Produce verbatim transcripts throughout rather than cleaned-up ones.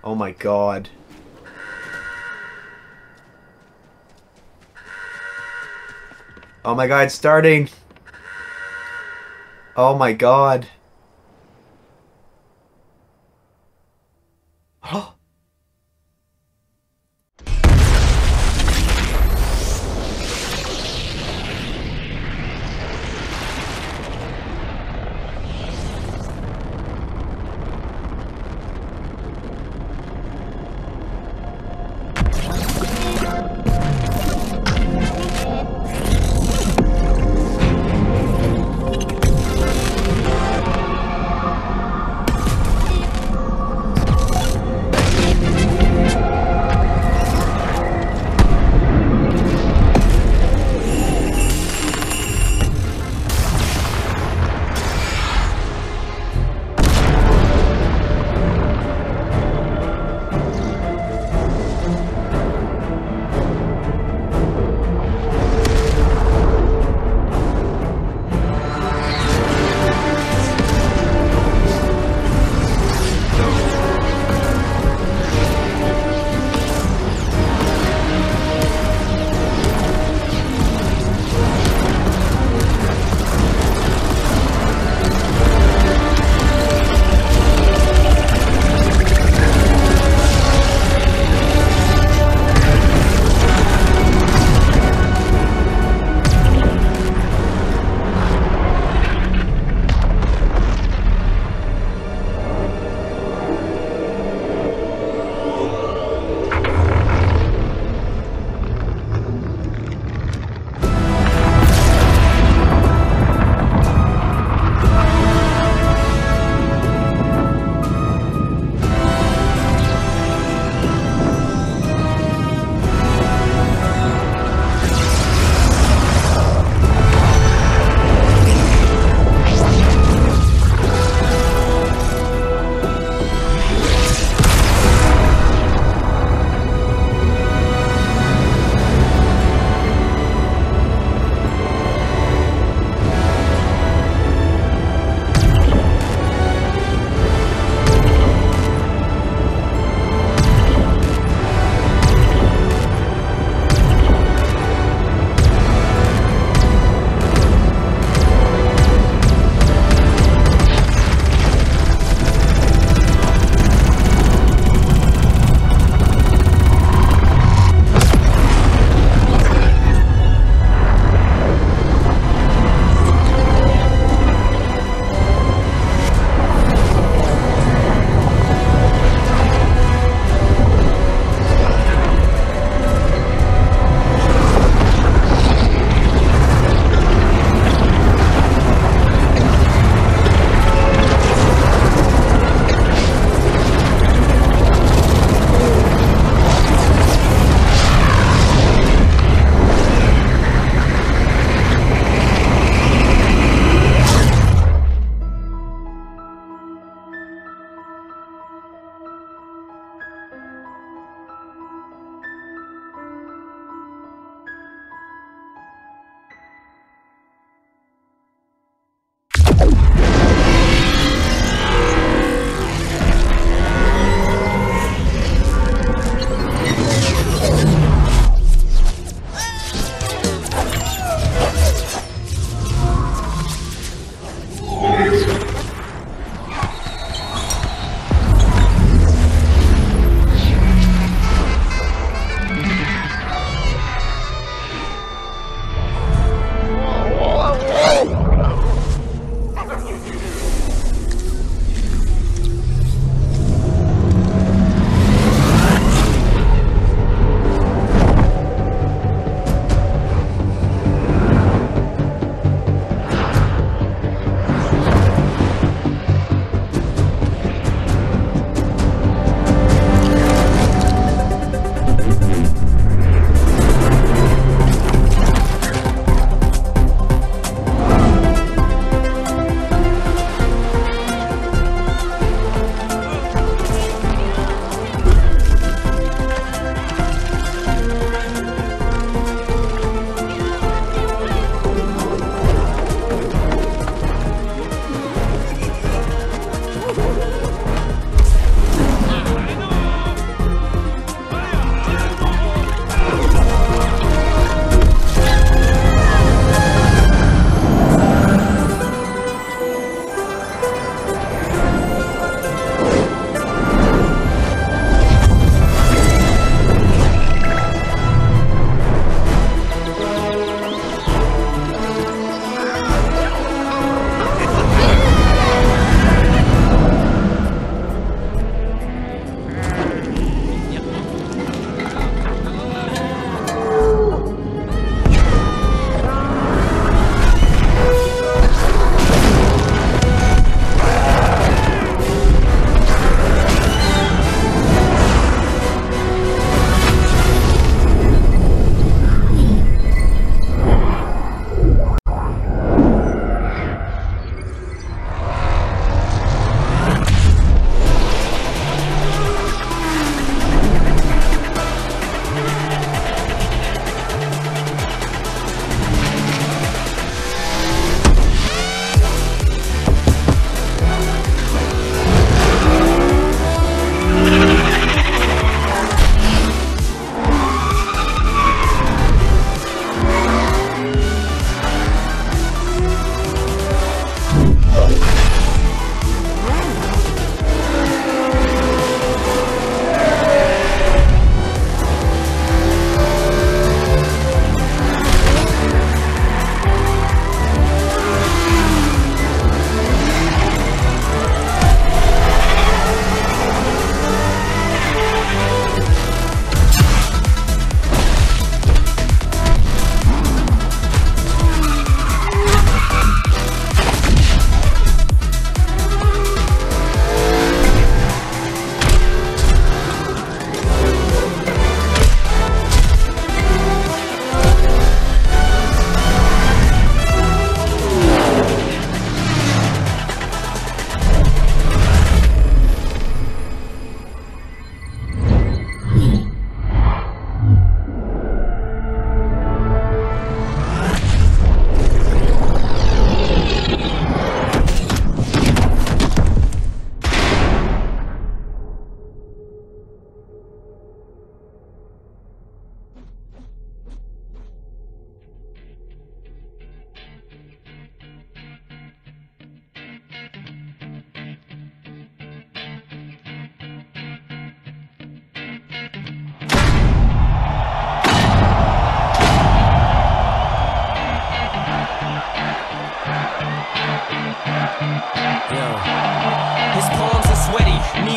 Oh my god. Oh my god, it's starting. Oh my god. Oh.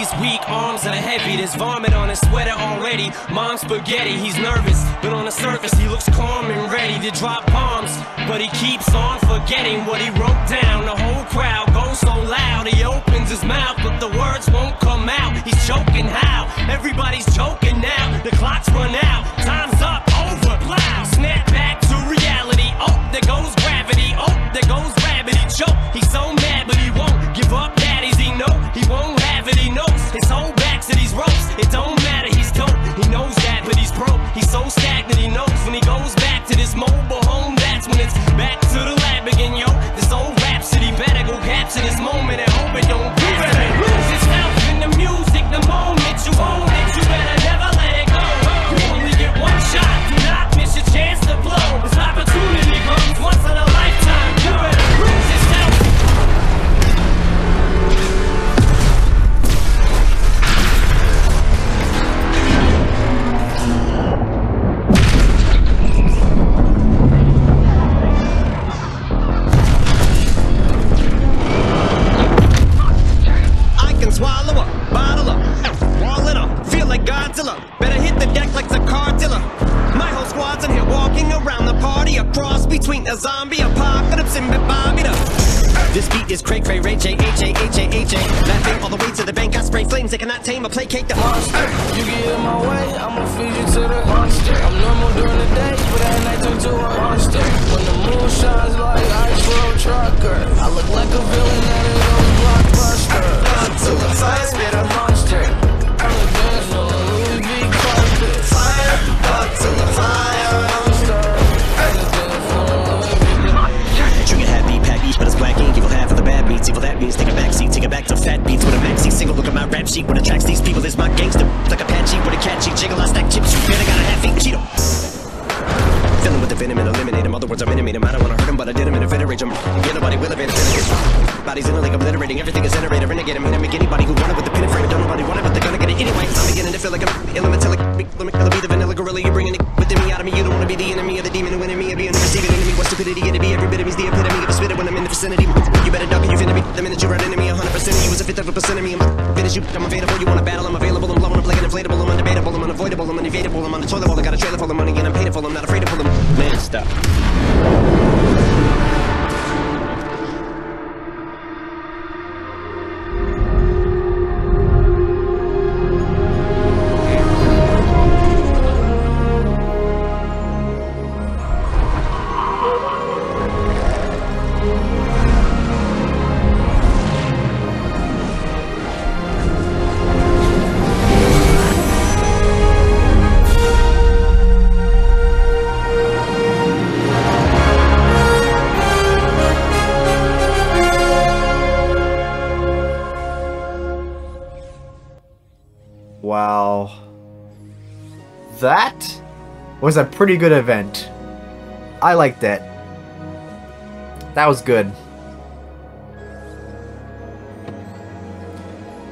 These weak arms are heavy, there's vomit on his sweater already. Mom's spaghetti, he's nervous, but on the surface he looks calm and ready to drop bombs. But he keeps on forgetting what he wrote down. The whole crowd goes so loud, he opens his mouth, but the words won't come out. He's choking how? Everybody's choking now. The clock's run out, time's up, over, loud. Snap back to reality, oh, there goes gravity, oh, there goes gravity, choke. He's so mad, but he won't give up, daddies, he know he won't have it, he knows his whole back to these ropes. It don't matter, he's dope, he knows that, but he's broke. He's so stagnant, he knows when he goes back to this mobile home, that's when it's back to the lab again, yo. This old rhapsody better go capture this moment and hope it don't you better lose yourself in the music the moment you own it. You better never let it go. You only get one shot, do not miss your chance to blow. This opportunity comes once in a lifetime. You better lose yourself. Swallow up, bottle up, wall it up, feel like Godzilla. Better hit the deck like the Cardilla. My whole squad's in here walking around the party, a cross between a zombie apocalypse and Bobby. This beat is cray cray, Ray J, H A, H A, H A. Laughing all the way to the bank, I spray flames, they cannot tame or placate the monster. You get in my way, I'ma feed you to the monster. I'm normal during the day, but at night turn to a monster. When the moon shines like ice road trucker, I look like a villain out of those blockbuster. To the fire, spit a monster. I'm a dance on a Louis V carpet. Fire, up to the fire, monster. Trigger happy, pack beats, but it's black ink. Evil half of the bad beats. Evil that means take a backseat, take it back to fat beats with a maxi single. Look at my rap sheet. What attracts these people is my gangster. Like Apache with a catchy jiggle. I stack chips. You better got a half eat Cheeto. Filling with the venom and eliminate him. Other words, I'm intimate him. I don't wanna hurt him, but I did him in a fit of rage. I'm yeah, nobody will evade it. Bodies in a league obliterating. Everything is generated. Renegade him. Hit him. Make anybody who wanted with the pin and frame. Don't nobody want it, but they're gonna get it anyway. I'm beginning to feel like I'm elemental. Let me be the vanilla gorilla. You're bringing it within me, out of me. You don't wanna be the enemy of the demon who enemy of being the receiving enemy. What stupidity get to be? Every bit of me's the epitome of a spitter when I'm in the vicinity. You better duck and you finna be the minute you run into me. A hundred percent of you is a fifth of a percent of me. I'm a finish you. I'm available. You wanna battle? I'm available. I'm blowing up like an inflatable. I'm undebatable. I'm unavoidable. I'm unevadable. I'm on the toilet bowl. I got a trailer full of money and I'm paid for. I'm not afraid to pull them. Man, stop. Wow. That was a pretty good event. I liked that. That was good.